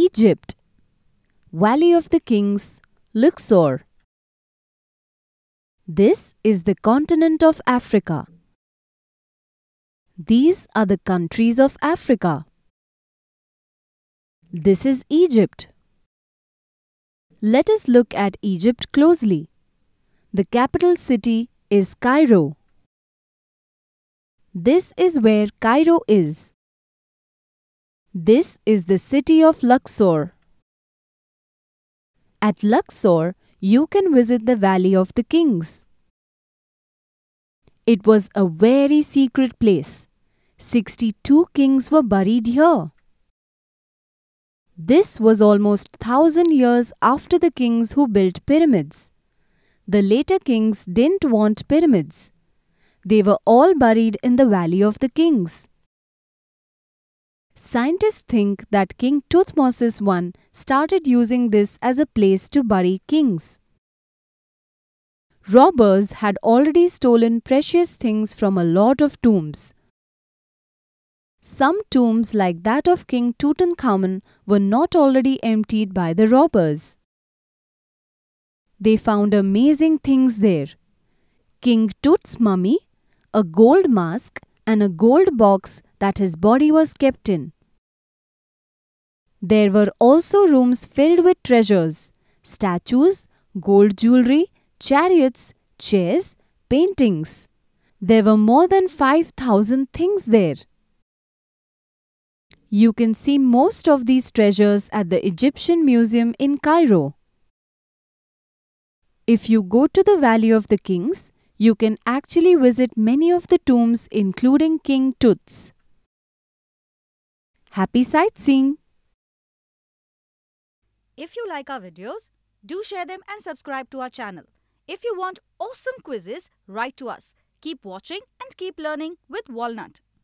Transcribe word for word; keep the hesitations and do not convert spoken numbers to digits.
Egypt. Valley of the Kings, Luxor. This is the continent of Africa. These are the countries of Africa. This is Egypt. Let us look at Egypt closely. The capital city is Cairo. This is where Cairo is. This is the city of Luxor. At Luxor, you can visit the Valley of the Kings. It was a very secret place. sixty-two kings were buried here. This was almost one thousand years after the kings who built pyramids. The later kings didn't want pyramids. They were all buried in the Valley of the Kings. Scientists think that King Thutmose the First started using this as a place to bury kings. Robbers had already stolen precious things from a lot of tombs. Some tombs like that of King Tutankhamun were not already emptied by the robbers. They found amazing things there. King Tut's mummy, a gold mask and a gold box that his body was kept in. There were also rooms filled with treasures, statues, gold jewelry, chariots, chairs, paintings. There were more than five thousand things there. You can see most of these treasures at the Egyptian Museum in Cairo. If you go to the Valley of the Kings, you can actually visit many of the tombs including King Tut's. Happy sightseeing! If you like our videos, do share them and subscribe to our channel. If you want awesome quizzes, write to us. Keep watching and keep learning with Walnut.